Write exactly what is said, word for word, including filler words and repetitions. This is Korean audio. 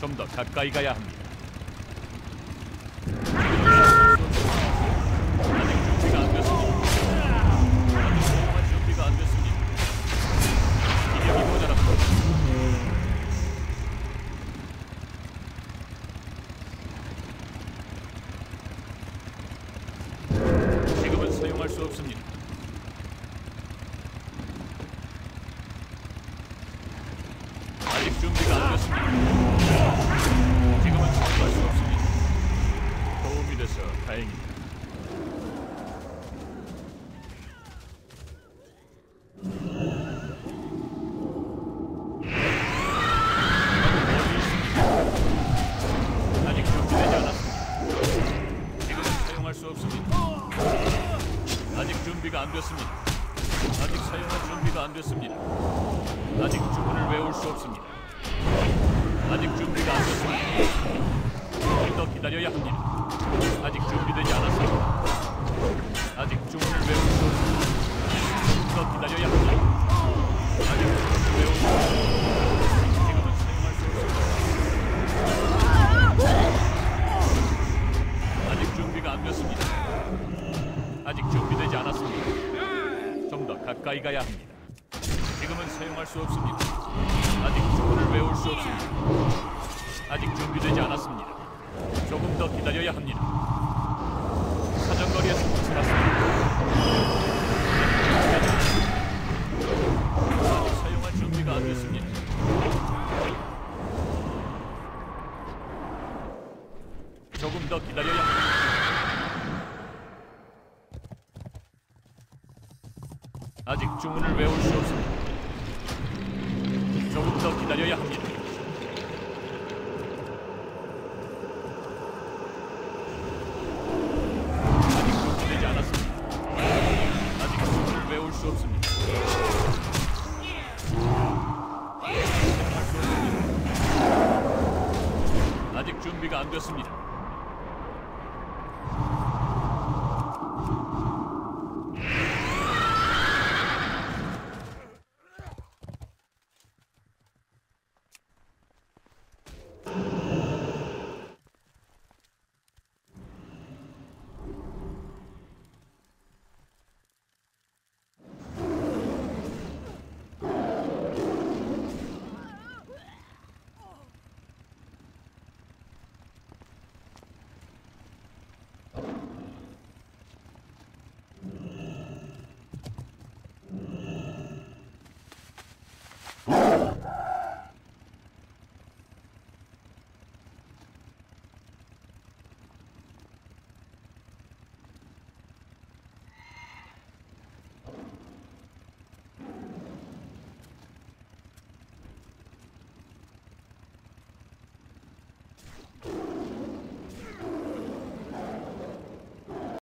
좀 더 가까이 가야 합니다. 아직 준비가 안 됐습니다. 아직 사용할 준비가 안 됐습니다. 기력이 모자랍니다. 지금은 사용할 수 없습니다. 아직 준비가 안 됐습니다. 지금은 사용할 수 없습니다. 도움이 돼서 다행입니다. 아직 준비되지 않았습니다. 지금은 사용할 수 없습니다. 아직 준비가 안 됐습니다. 아직 사용할 준비가 안 됐습니다. 아직 주문을 외울 수 없습니다. 아직 준비가 안 됐습니다. 조금 더 기다려야 합니다. 아직 준비되지 않았습니다. 아직 주문을 외울 수 없습니다. 조금 더 기다려야 합니다. 아직 주문을 외울 수 없습니다. 지금은 사용할 수 없습니다. 아직 준비가 안 됐습니다. 아직 준비되지 않았습니다. 좀 더 가까이 가야 합니다. 지금은 사용할 수 없습니다. 아직 주문을 외울 수 없습니다. 아직 준비되지 않았습니다. 조금 더 기다려야 합니다. 사정거리에서 도착했습니다. 아직 사용할 준비가 안 됐습니다. 조금 더 기다려야 합니다. 아직 주문을 외울 수 없습니다. 조금 더 기다려야 합니다.